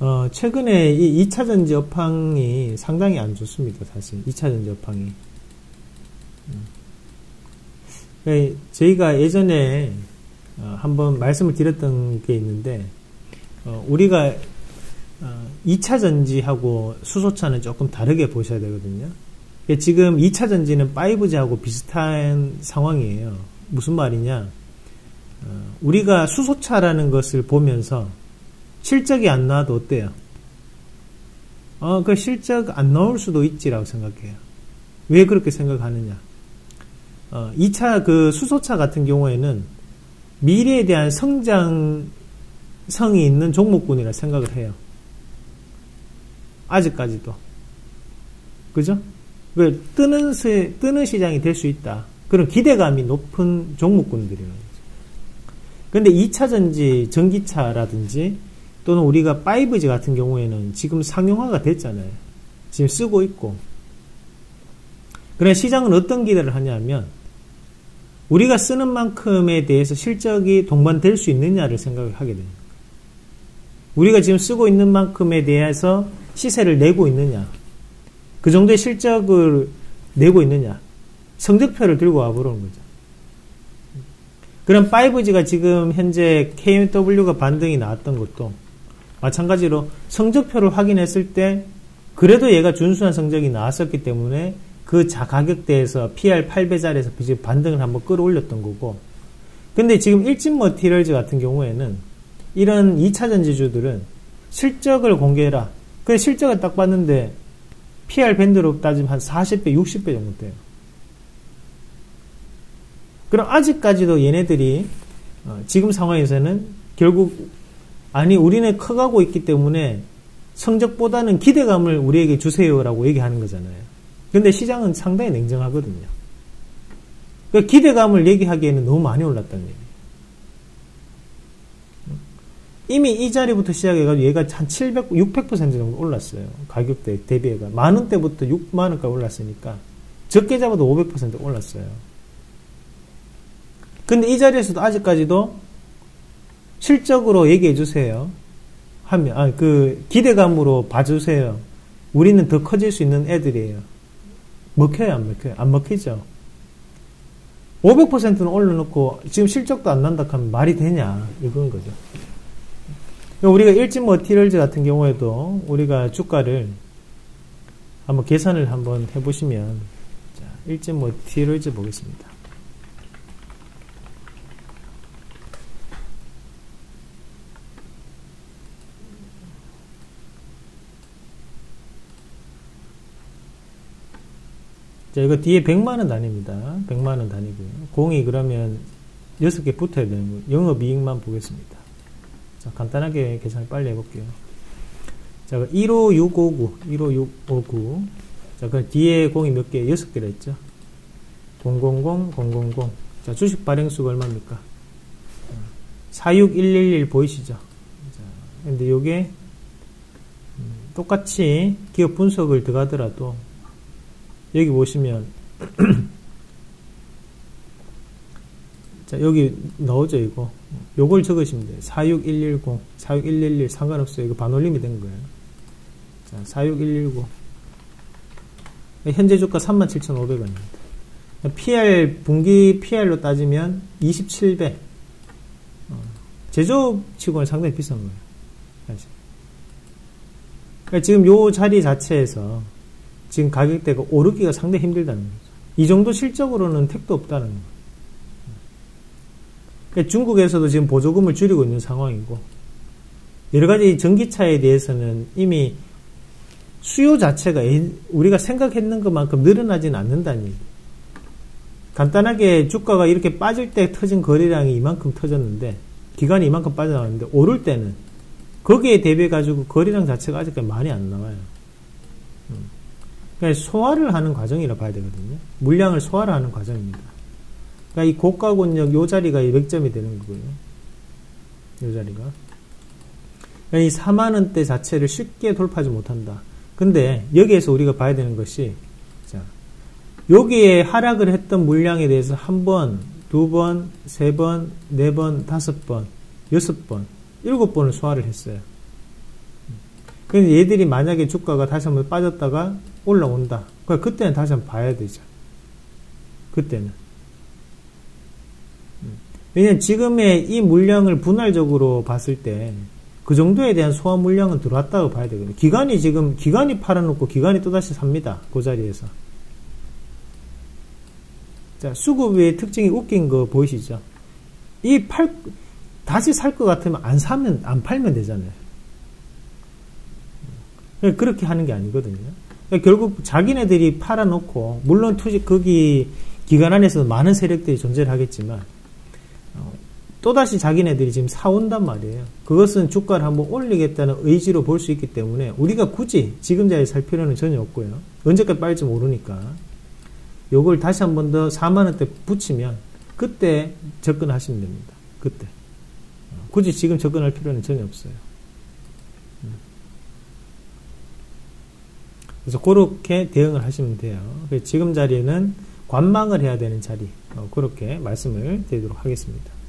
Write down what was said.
최근에 이 2차전지 업황이 상당히 안 좋습니다, 사실. 2차전지 업황이. 저희가 예전에 한번 말씀을 드렸던 게 있는데, 우리가 2차전지하고 수소차는 조금 다르게 보셔야 되거든요. 지금 2차전지는 5G하고 비슷한 상황이에요. 무슨 말이냐? 우리가 수소차라는 것을 보면서 실적이 안 나와도 어때요? 그 실적 안 나올 수도 있지라고 생각해요. 왜 그렇게 생각하느냐? 2차 그 수소차 같은 경우에는 미래에 대한 성장성이 있는 종목군이라 생각을 해요. 아직까지도. 그죠? 왜 뜨는 시장이 될 수 있다. 그런 기대감이 높은 종목군들이라는 거죠. 근데 2차전지, 전기차라든지 또는 우리가 5G 같은 경우에는 지금 상용화가 됐잖아요. 지금 쓰고 있고. 그래 시장은 어떤 기대를 하냐면 우리가 쓰는 만큼에 대해서 실적이 동반될 수 있느냐를 생각을 하게 됩니다. 우리가 지금 쓰고 있는 만큼에 대해서 시세를 내고 있느냐, 그 정도의 실적을 내고 있느냐, 성적표를 들고 와보라는 거죠. 그럼 5G가 지금 현재 KMW가 반등이 나왔던 것도 마찬가지로 성적표를 확인했을 때 그래도 얘가 준수한 성적이 나왔었기 때문에 그 가격대에서 PR 8배짜리에서 지금 반등을 한번 끌어올렸던 거고, 근데 지금 일진머티리얼즈 같은 경우에는 이런 2차전지주들은 실적을 공개해라. 그래 실적을 딱 봤는데 PR 밴드로 따지면 한 40배, 60배 정도 돼요. 그럼 아직까지도 얘네들이 지금 상황에서는 결국 우리는 커가고 있기 때문에 성적보다는 기대감을 우리에게 주세요라고 얘기하는 거잖아요. 근데 시장은 상당히 냉정하거든요. 그 기대감을 얘기하기에는 너무 많이 올랐다는 얘기예요. 이미 이 자리부터 시작해가지고 얘가 한 700, 600% 정도 올랐어요. 가격대 대비해가. 만원대부터 6만원까지 올랐으니까 적게 잡아도 500% 올랐어요. 근데 이 자리에서도 아직까지도 실적으로 얘기해 주세요 하면, 그 기대감으로 봐주세요. 우리는 더 커질 수 있는 애들이에요. 먹혀요, 안 먹혀요? 안 먹히죠. 500%는 올려놓고 지금 실적도 안 난다 하면 말이 되냐, 이건 거죠. 우리가 일진머티리얼즈 같은 경우에도 우리가 주가를 한번 계산을 한번 해보시면, 자, 일진머티리얼즈 보겠습니다. 자, 이거 뒤에 100만원 단위입니다. 100만원 단위고요. 공이 그러면 6개 붙어야 되는 거예요. 영업이익만 보겠습니다. 자, 간단하게 계산을 빨리 해볼게요. 자, 15659. 자, 그 뒤에 공이 몇 개? 6개라 했죠? 000. 자, 주식 발행수가 얼마입니까? 46111 보이시죠? 자, 근데 요게, 똑같이 기업 분석을 들어가더라도, 여기 보시면, 자, 여기 나오죠, 이거. 요걸 적으시면 돼요. 46110, 46111 상관없어요. 이거 반올림이 된 거예요. 자, 46119. 현재 주가 37,500원입니다. PR, 분기 PR로 따지면 27배. 제조업치고는 상당히 비싼 거예요. 사실. 그러니까 지금 요 자리 자체에서 지금 가격대가 오르기가 상당히 힘들다는 거죠. 이 정도 실적으로는 택도 없다는 거예요. 그러니까 중국에서도 지금 보조금을 줄이고 있는 상황이고, 여러 가지 전기차에 대해서는 이미 수요 자체가 우리가 생각했는 것만큼 늘어나지는 않는다는 얘기. 간단하게 주가가 이렇게 빠질 때 터진 거래량이 이만큼 터졌는데, 기간이 이만큼 빠져나왔는데, 오를 때는 거기에 대비해가지고 거래량 자체가 아직까지 많이 안 나와요. 그러니까 소화를 하는 과정이라 봐야 되거든요. 물량을 소화를 하는 과정입니다. 그러니까 이 고가권역 요 자리가 맥점이 되는 거고요. 요 자리가. 그러니까 이 4만원대 자체를 쉽게 돌파하지 못한다. 근데 여기에서 우리가 봐야 되는 것이, 자, 여기에 하락을 했던 물량에 대해서 한 번, 두 번, 세 번, 네 번, 5번, 6번, 7번을 소화를 했어요. 근데 얘들이 만약에 주가가 다시 한번 빠졌다가 올라온다. 그러니까 그때는 다시 한번 봐야 되죠. 그때는. 왜냐면 지금의 이 물량을 분할적으로 봤을 때 그 정도에 대한 소화 물량은 들어왔다고 봐야 되거든요. 기관이 팔아놓고 기관이 또다시 삽니다. 그 자리에서. 자, 수급의 특징이 웃긴 거 보이시죠? 다시 살 것 같으면 안 팔면 되잖아요. 그렇게 하는 게 아니거든요. 그러니까 결국 자기네들이 팔아놓고, 물론 거기 기관 안에서 많은 세력들이 존재를 하겠지만, 또다시 자기네들이 지금 사온단 말이에요. 그것은 주가를 한번 올리겠다는 의지로 볼 수 있기 때문에 우리가 굳이 지금 자리에 살 필요는 전혀 없고요. 언제까지 빠질지 모르니까. 요걸 다시 한 번 더 4만원대 붙이면 그때 접근하시면 됩니다. 그때. 굳이 지금 접근할 필요는 전혀 없어요. 그래서 그렇게 대응을 하시면 돼요. 지금 자리에는 관망을 해야 되는 자리. 그렇게 말씀을 드리도록 하겠습니다.